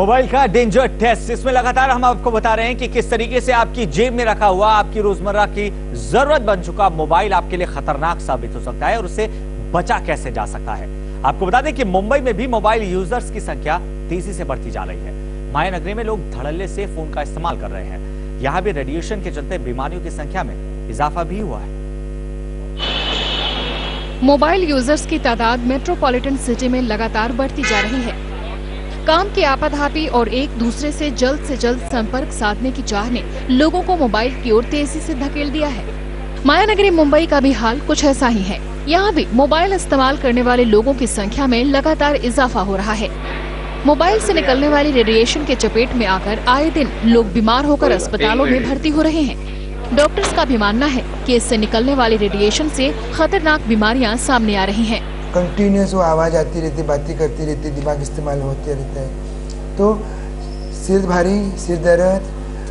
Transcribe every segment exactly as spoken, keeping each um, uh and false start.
Mobile का danger test, इसमें लगातार हम आपको बता रहे हैं कि किस तरीके से आपकी जेब में रखा हुआ आपकी रोजमर्रा की जरूरत बन चुका मोबाइल आपके लिए खतरनाक साबित हो सकता है और उससे बचा कैसे जा सकता है। आपको बता दें कि मुंबई में भी मोबाइल यूजर्स की संख्या तेजी से बढ़ती जा रही है। माया नगरी में लोग धड़ल्ले से फोन का इस्तेमाल कर रहे हैं। यहाँ भी रेडिएशन के चलते बीमारियों की संख्या में इजाफा भी हुआ है। मोबाइल यूजर्स की तादाद मेट्रोपॉलिटन सिटी में लगातार बढ़ती जा रही है। काम की आपाधापी और एक दूसरे से जल्द से जल्द संपर्क साधने की चाह ने लोगों को मोबाइल की ओर तेजी से धकेल दिया है। माया नगरी मुंबई का भी हाल कुछ ऐसा ही है। यहाँ भी मोबाइल इस्तेमाल करने वाले लोगों की संख्या में लगातार इजाफा हो रहा है। मोबाइल से निकलने वाली रेडिएशन के चपेट में आकर आए दिन लोग बीमार होकर अस्पतालों में भर्ती हो रहे हैं। डॉक्टर्स का भी मानना है कि इससे निकलने वाली रेडिएशन से खतरनाक बीमारियां सामने आ रही हैं। कंटिन्यूस वो आवाज़ आती रहती, बातें करती रहती, दिमाग इस्तेमाल होते रहता है, तो सिर भारी, सिर दर्द,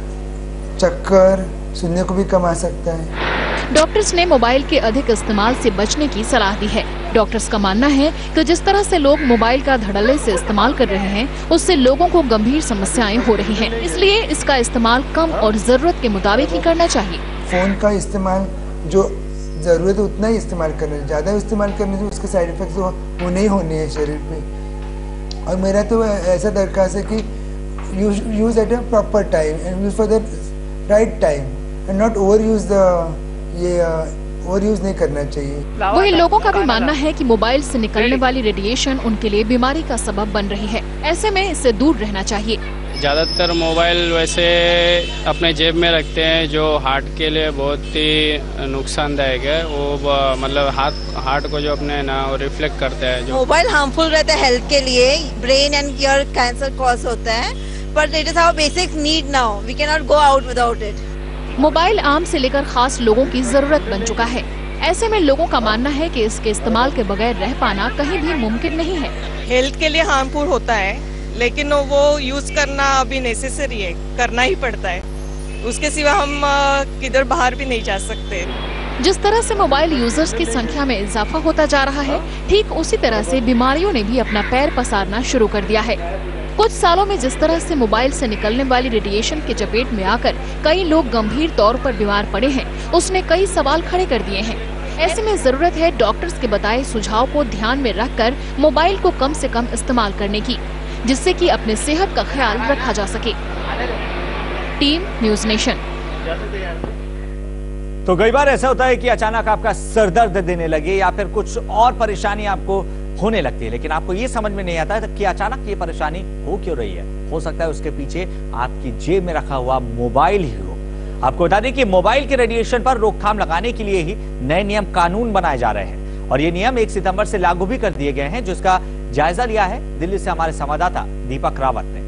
चक्कर, सुनने को भी कम आ सकता है। डॉक्टर्स ने मोबाइल के अधिक इस्तेमाल से बचने की सलाह दी है। डॉक्टर्स का मानना है कि जिस तरह से लोग मोबाइल का धड़ल्ले से इस्तेमाल कर रहे हैं, उससे लोगों को गंभीर समस्याएं हो रही हैं। इसलिए इसका इस्तेमाल कम और जरूरत के मुताबिक ही करना चाहिए। फोन का इस्तेमाल जो जरूरत है उतना ही इस्तेमाल करना है, ज्यादा इस्तेमाल करने से उसके साइड इफेक्ट्स होने ही होने हैं शरीर पे। और मेरा तो ऐसा दरखास्त है कि use use at a proper time and use for the right time and not over use the ये ओवर यूज नहीं करना चाहिए। वही लोगों का भी मानना है कि मोबाइल से निकलने वाली रेडिएशन उनके लिए बीमारी का सबब बन रही है। ऐसे में इससे दूर रहना चाहिए। ज़्यादातर मोबाइल वैसे अपने जेब में रखते हैं, जो हार्ट के लिए बहुत ही नुकसानदायक है। वो मतलब हार्ट हार्ट को जो अपने ना वो रिफ्लेक्ट करता है। जो मोबाइल हार्मफुल रहता है हेल्थ के लिए, brain and ear cancer cause होता है, but it is our basic need now, we cannot नॉट गो आउट विदाउट इट। मोबाइल आम से लेकर खास लोगों की जरूरत बन चुका है। ऐसे में लोगों का मानना है कि इसके इस्तेमाल के बगैर रह पाना कहीं भी मुमकिन नहीं है। हेल्थ के लिए हार्मफुल होता है, लेकिन वो यूज करना अभी नेसेसरी है, करना ही पड़ता है। उसके सिवा हम किधर बाहर भी नहीं जा सकते। जिस तरह से मोबाइल यूजर्स की संख्या में इजाफा होता जा रहा है, ठीक उसी तरह से बीमारियों ने भी अपना पैर पसारना शुरू कर दिया है। कुछ सालों में जिस तरह से मोबाइल से निकलने वाली रेडिएशन के चपेट में आकर कई लोग गंभीर तौर पर बीमार पड़े हैं, उसने कई सवाल खड़े कर दिए हैं। ऐसे में जरूरत है डॉक्टर्स के बताए सुझाव को ध्यान में रखकर मोबाइल को कम से कम इस्तेमाल करने की, जिससे कि अपने सेहत का ख्याल रखा जा सके। Team news nation. तो कई बार ऐसा होता है कि अचानक आपका सर दर्द देने लगे या फिर कुछ और परेशानी आपको होने लगती है, लेकिन आपको ये समझ में नहीं आता है कि अचानक ये परेशानी हो क्यों रही है। हो सकता है उसके पीछे आपकी जेब में रखा हुआ मोबाइल ही हो। आपको बता दें कि मोबाइल के रेडिएशन पर रोकथाम लगाने के लिए ही नए नियम कानून बनाए जा रहे हैं और ये नियम एक सितंबर से लागू भी कर दिए गए हैं, जिसका जायजा लिया है दिल्ली से हमारे संवाददाता दीपक रावत ने।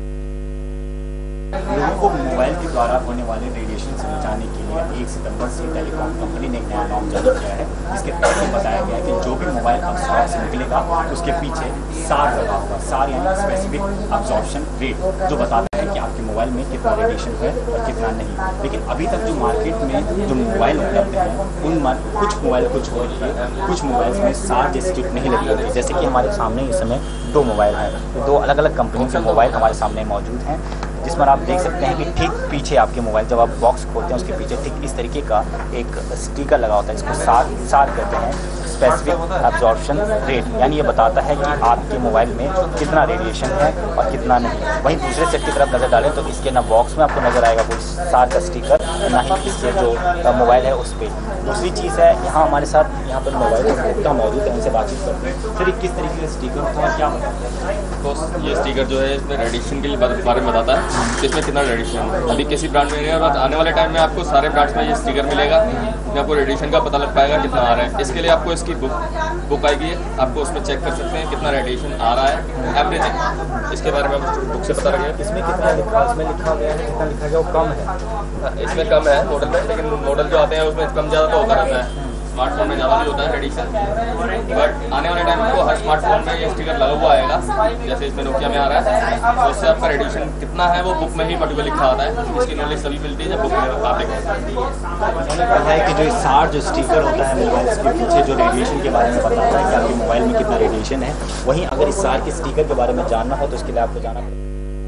लोगों को मोबाइल के द्वारा होने वाले रेडिएशन से बचाने के लिए एक सितंबर से टेलीकॉम कंपनी ने एक नया नॉर्म जारी किया है। इसके तहत बताया गया है कि जो भी मोबाइल अब से निकलेगा उसके पीछे सार लगा होगा। सार यानी स्पेसिफिक अब्जॉर्प्शन रेट, जो बताता है कि आपके मोबाइल में कितना रेडिएशन है और कितना नहीं। लेकिन अभी तक जो मार्केट में जो मोबाइल उपलब्ध हैं उनमें कुछ मोबाइल को छोड़ के कुछ मोबाइल में सार जैसी चिप नहीं लगी होती। जैसे कि हमारे सामने इस समय दो मोबाइल हैं, दो अलग अलग कंपनी के मोबाइल हमारे सामने मौजूद हैं, जिस पर आप देख सकते हैं कि ठीक पीछे आपके मोबाइल जब आप बॉक्स खोलते हैं उसके पीछे ठीक इस तरीके का एक स्टिकर लगा होता है, जिसको सार सार कहते हैं, स्पेसिफिक अब्जॉर्प्शन रेट, यानी ये बताता है कि आपके मोबाइल में कितना रेडिएशन है और कितना नहीं। वहीं दूसरे सेट की तरफ नज़र डालें तो इसके ना बॉक्स में आपको नज़र आएगा कोई सार का स्टिकर, ना ही इसके जो मोबाइल है उस पर। दूसरी चीज़ है, यहाँ हमारे साथ यहाँ पर मोबाइल उपभोक्ता मौजूद है, उनसे बातचीत करते हैं। फिर किस तरीके का स्टिकर होता है, क्या होता है? तो ये स्टिकर जो है इसमें रेडिएशन के बारे में बताता है कि इसमें कितना रेडिएशन है। अभी किसी ब्रांड में नहीं है और आने वाले टाइम में आपको सारे ब्रांड्स में ये स्टिकर मिलेगा, आपको रेडिएशन का पता लग पाएगा कितना आ रहा है। इसके लिए आपको इसकी बुक बुक आएगी, आपको उसमें चेक कर सकते हैं कितना रेडिएशन आ रहा है, एवरीथिंग इसके बारे में बुक से पता लगेगा। इसमें कितना लिखा इसमें लिखा गया है, कितना लिखा गया वो कम है, इसमें कम है मॉडल में, लेकिन मॉडल जो आते हैं उसमें कम ज़्यादा तो होता रहता है। स्मार्टफोन में ज़्यादा भी होता है रेडिएशन, बट आने वाले टाइम में तो हर स्मार्टफोन में ये स्टिकर लगा हुआ आएगा, जैसे इसमें नोकिया में आ रहा है, तो उससे आपका रेडिएशन कितना है वो बुक में ही पर्टिकुलर लिखा आता है। इसकी नॉलेज तभी मिलती है जब बुक में आप लिखते हैं। उन्होंने कहा है कि जो सार जो स्टिकर होता है मोबाइल के पीछे जो रेडिएशन के बारे में बताता है कि आपके मोबाइल में कितना रेडिएशन है, वहीं अगर इस सार के स्टिकर के बारे में जानना हो तो इसके लिए आपको जाना पड़ेगा।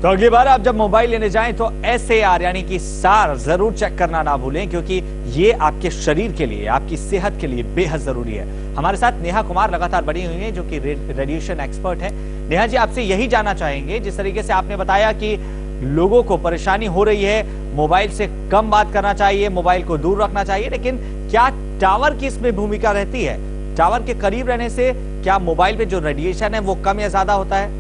तो अगली बार आप जब मोबाइल लेने जाएं तो एस ए आर यानी कि सार जरूर चेक करना ना भूलें, क्योंकि ये आपके शरीर के लिए, आपकी सेहत के लिए बेहद जरूरी है। हमारे साथ नेहा कुमार लगातार बनी हुई है, जो कि रेडिएशन एक्सपर्ट है। नेहा जी, आपसे यही जानना चाहेंगे, जिस तरीके से आपने बताया कि लोगों को परेशानी हो रही है, मोबाइल से कम बात करना चाहिए, मोबाइल को दूर रखना चाहिए, लेकिन क्या टावर की इसमें भूमिका रहती है? टावर के करीब रहने से क्या मोबाइल पे जो रेडिएशन है वो कम या ज्यादा होता है?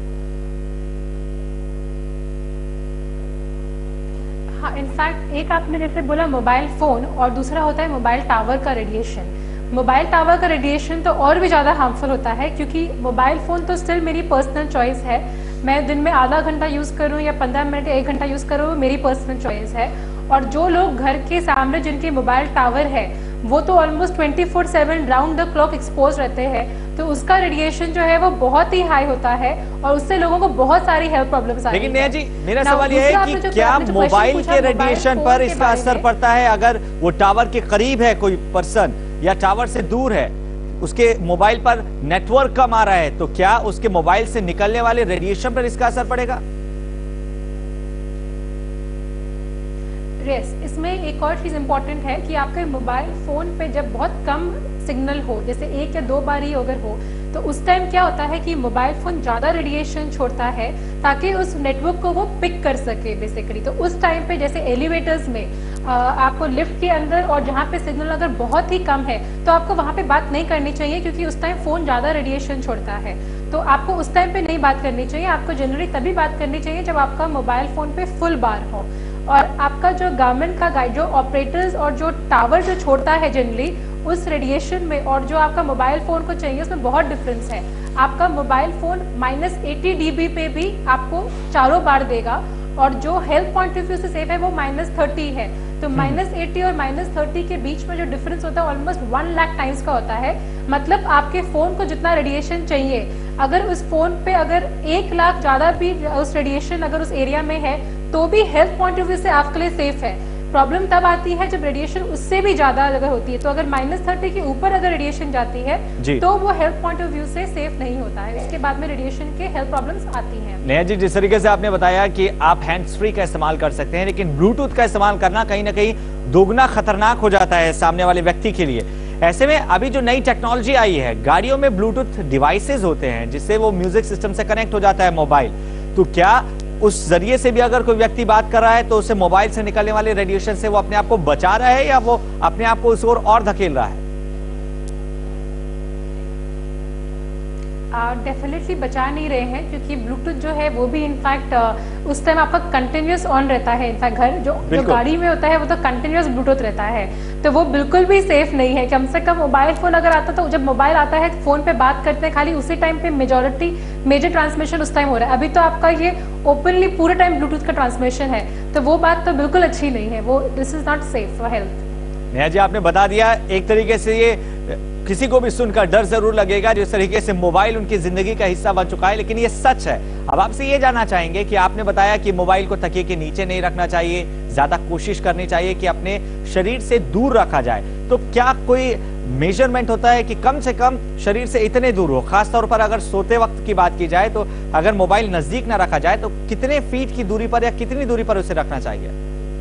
हाँ, इनफैक्ट एक आपने जैसे बोला मोबाइल फोन, और दूसरा होता है मोबाइल टावर का रेडिएशन। मोबाइल टावर का रेडिएशन तो और भी ज़्यादा हार्मफुल होता है, क्योंकि मोबाइल फ़ोन तो स्टिल मेरी पर्सनल चॉइस है। मैं दिन में आधा घंटा यूज़ करूँ या पंद्रह मिनट या एक घंटा यूज़ करूँ, वो मेरी पर्सनल चॉइस है। और जो लोग घर के सामने जिनके मोबाइल टावर है, वो तो almost twenty four seven round the clock expose रहते हैं, तो उसका रेडिएशन जो है वो बहुत ही हाई होता है, और उससे लोगों को बहुत सारी हेल्थ प्रॉब्लम्स आती हैं। लेकिन नेहा जी, मेरा सवाल यह है कि क्या मोबाइल के रेडिएशन पर इसका असर पड़ता है? अगर वो टावर के करीब है कोई पर्सन या टावर से दूर है, उसके मोबाइल पर नेटवर्क कम आ रहा है, तो क्या उसके मोबाइल से निकलने वाले रेडिएशन पर इसका असर पड़ेगा? यस, इसमें एक और चीज़ इंपॉर्टेंट है कि आपके मोबाइल फ़ोन पे जब बहुत कम सिग्नल हो, जैसे एक या दो बार ही अगर हो, तो उस टाइम क्या होता है कि मोबाइल फ़ोन ज़्यादा रेडिएशन छोड़ता है ताकि उस नेटवर्क को वो पिक कर सके बेसिकली। तो उस टाइम पे जैसे एलिवेटर्स में आ, आपको लिफ्ट के अंदर और जहाँ पे सिग्नल अगर बहुत ही कम है तो आपको वहाँ पे बात नहीं करनी चाहिए, क्योंकि उस टाइम फ़ोन ज़्यादा रेडिएशन छोड़ता है। तो आपको उस टाइम पे नहीं बात करनी चाहिए। आपको जनरली तभी बात करनी चाहिए जब आपका मोबाइल फ़ोन पे फुल बार हो। और आपका जो गवर्नमेंट का गाइड, जो ऑपरेटर्स और जो टावर जो छोड़ता है जनरली उस रेडिएशन में, और जो आपका मोबाइल फ़ोन को चाहिए, उसमें बहुत डिफरेंस है। आपका mobile phone minus eighty D B पे भी आपको चारों बार देगा, और जो हेल्थ पॉइंट ऑफ व्यू से सेफ है वो माइनस थर्टी है। तो माइनस एटी और माइनस थर्टी के बीच में जो डिफरेंस होता है ऑलमोस्ट वन लाख टाइम्स का होता है। मतलब आपके फ़ोन को जितना रेडिएशन चाहिए, अगर उस फ़ोन पे अगर एक लाख ज़्यादा भी उस रेडिएशन अगर उस एरिया में है, तो भी हेल्थ पॉइंट ऑफ व्यू से आपके लिए सेफ है। प्रॉब्लम तब आती है जब रेडिएशन उससे भी ज़्यादा अगर होती है। तो अगर माइनस थर्टी के ऊपर अगर रेडिएशन जाती है तो वो हेल्थ पॉइंट ऑफ व्यू से सेफ नहीं होता है। उसके बाद में रेडिएशन के हेल्थ प्रॉब्लम्स आती हैं। नेहा जी, जिस तरीके से आपने बताया कि आप हैंड्स फ्री का इस्तेमाल कर सकते हैं, लेकिन ब्लूटूथ का इस्तेमाल करना कहीं ना कहीं दोगुना खतरनाक हो जाता है सामने वाले व्यक्ति के लिए। ऐसे में अभी जो नई टेक्नोलॉजी आई है, गाड़ियों में ब्लूटूथ डिवाइसेज होते हैं जिससे वो म्यूजिक सिस्टम से कनेक्ट हो जाता है मोबाइल। तो क्या उस जरिए से भी अगर कोई व्यक्ति बात कर रहा है तो उसे मोबाइल से निकलने वाले रेडिएशन से वो अपने आप को बचा रहा है, या वो अपने आप को उस ओर और धकेल रहा है? डेफिनेटली uh, बचा नहीं रहे हैं, क्योंकि ब्लूटूथ जो है वो भी इनफैक्ट uh, उस टाइम आपका कंटिन्यूस ऑन रहता है। इनफैक्ट घर जो जो गाड़ी में होता है वो तो कंटिन्यूस ब्लूटूथ रहता है, तो वो बिल्कुल भी सेफ नहीं है। कम से कम मोबाइल फ़ोन अगर आता, तो जब मोबाइल आता है फ़ोन पे बात करते हैं, खाली उसी टाइम पे मेजॉरिटी मेजर ट्रांसमिशन उस टाइम हो रहा है। अभी तो आपका ये ओपनली पूरे टाइम ब्लूटूथ का ट्रांसमिशन है, तो वो बात तो बिल्कुल अच्छी नहीं है। वो this is not safe for health. Neha ji, आपने बता दिया। एक तरीके से ये किसी को भी सुनकर डर जरूर लगेगा, जिस तरीके से मोबाइल उनकी जिंदगी का हिस्सा बन चुका है, लेकिन ये सच है। अब आपसे ये जानना चाहेंगे कि आपने बताया कि मोबाइल को तकिए के नीचे नहीं रखना चाहिए, ज्यादा कोशिश करनी चाहिए कि अपने शरीर से दूर रखा जाए। तो क्या कोई मेजरमेंट होता है कि कम से कम शरीर से इतने दूर हो? खासतौर पर अगर सोते वक्त की बात की जाए, तो अगर मोबाइल नजदीक ना रखा जाए तो कितने फीट की दूरी पर या कितनी दूरी पर उसे रखना चाहिए?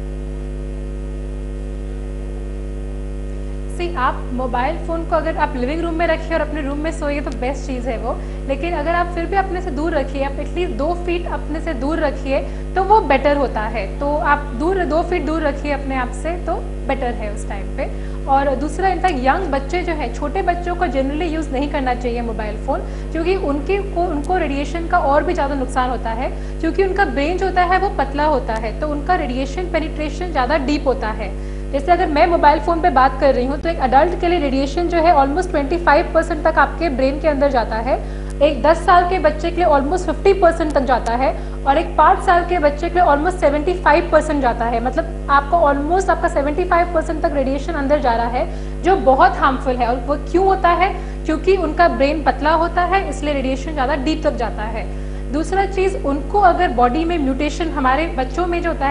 सी आप मोबाइल फ़ोन को अगर आप लिविंग रूम में रखिए और अपने रूम में सोइए तो बेस्ट चीज़ है वो, लेकिन अगर आप फिर भी अपने से दूर रखिए, आप एटलीस्ट दो फीट अपने से दूर रखिए तो वो बेटर होता है। तो आप दूर दो फीट दूर रखिए अपने आप से, तो बेटर है उस टाइम पे। और दूसरा, इनफैक्ट यंग बच्चे जो है, छोटे बच्चों को जनरली यूज़ नहीं करना चाहिए मोबाइल फ़ोन, क्योंकि उनके को उनको रेडिएशन का और भी ज़्यादा नुकसान होता है, क्योंकि उनका ब्रेन जो होता है वो पतला होता है, तो उनका रेडिएशन पेनिट्रेशन ज़्यादा डीप होता है। जैसे अगर मैं मोबाइल फ़ोन पे बात कर रही हूँ, तो एक अडल्ट के लिए रेडिएशन जो है ऑलमोस्ट पच्चीस परसेंट तक आपके ब्रेन के अंदर जाता है। एक दस साल के बच्चे के लिए ऑलमोस्ट पचास परसेंट तक जाता है, और एक पाँच साल के बच्चे के लिए ऑलमोस्ट पचहत्तर परसेंट जाता है। मतलब आपको ऑलमोस्ट आपका पचहत्तर परसेंट तक रेडिएशन अंदर जा रहा है, जो बहुत हार्मफुल है। और वो क्यों होता है? क्योंकि उनका ब्रेन पतला होता है, इसलिए रेडिएशन ज़्यादा डीप तक जाता है। दूसरा चीज़, उनको अगर बॉडी में म्यूटेशन हमारे बच्चों में जो होता है,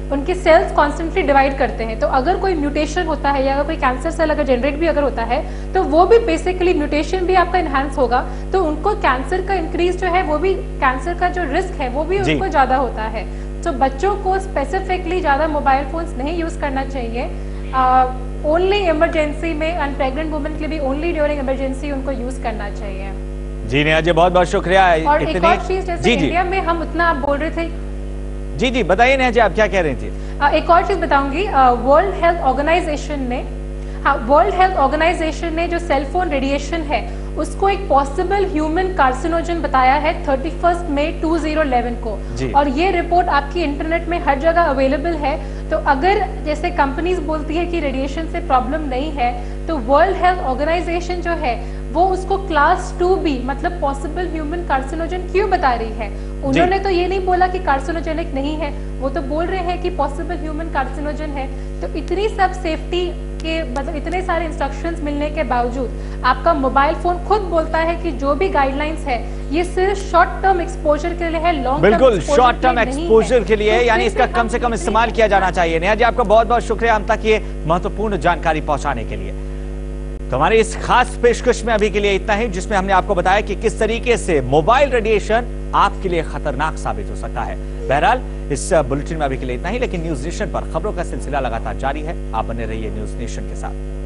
उनके सेल्स कॉन्स्टेंटली डिवाइड करते हैं। तो अगर कोई म्यूटेशन होता है या अगर कोई कैंसर सेल अगर जनरेट भी अगर होता है तो वो भी बेसिकली म्यूटेशन भी आपका इनहेंस होगा, तो उनको कैंसर का इंक्रीज जो है वो भी कैंसर का जो रिस्क है वो भी उनको ज्यादा होता है। तो बच्चों को स्पेसिफिकली ज्यादा मोबाइल फोन्स नहीं यूज करना चाहिए, ओनली इमरजेंसी में, एंड प्रेग्नेंट वुमेन के लिए भी ओनली ड्यूरिंग इमरजेंसी उनको यूज करना चाहिए। जी नेहा जी, बहुत बहुत शुक्रिया। और एक और चीज, जैसे इंडिया में हम उतना आप बोल रहे थे। जी जी बताइए नेहा जी, आप क्या कह रही थी? आ, एक और चीज बताऊंगी, वर्ल्ड हेल्थ ऑर्गेनाइजेशन ने हाँ वर्ल्ड हेल्थ ऑर्गेनाइजेशन ने जो सेलफोन रेडिएशन है उसको एक पॉसिबल ह्यूमन कार्सिनोजन बताया है थर्टी फर्स्ट मई टू थाउजेंड इलेवन को, और ये रिपोर्ट आपकी इंटरनेट में हर जगह अवेलेबल है। तो अगर जैसे कंपनीज बोलती है कि रेडिएशन से प्रॉब्लम नहीं है, तो वर्ल्ड हेल्थ ऑर्गेनाइजेशन जो है वो उसको क्लास टू बी मतलब पॉसिबल ह्यूमन कार्सिनोजन क्यों बता रही है? उन्होंने तो ये नहीं बोला कि कार्सिनोजेनिक नहीं है, वो तो बोल रहे हैं कि पॉसिबल ह्यूमन कार्सिनोजन है। तो इतनी सब सेफ्टी के मतलब इतने सारे इंस्ट्रक्शंस मिलने के बावजूद आपका मोबाइल फोन खुद बोलता है कि जो भी गाइडलाइंस है ये सिर्फ शॉर्ट टर्म एक्सपोजर के लिए है, लॉन्ग टर्म बिल्कुल शॉर्ट टर्म एक्सपोजर के लिए, यानी इसका कम से कम इस्तेमाल किया जाना चाहिए। नेहा जी आपका बहुत बहुत शुक्रिया हम तक ये महत्वपूर्ण जानकारी पहुंचाने के लिए। तो हमारी इस खास पेशकश में अभी के लिए इतना ही, जिसमें हमने आपको बताया कि किस तरीके से मोबाइल रेडिएशन आपके लिए खतरनाक साबित हो सकता है। बहरहाल इस बुलेटिन में अभी के लिए इतना ही, लेकिन न्यूज नेशन पर खबरों का सिलसिला लगातार जारी है। आप बने रहिए न्यूज नेशन के साथ।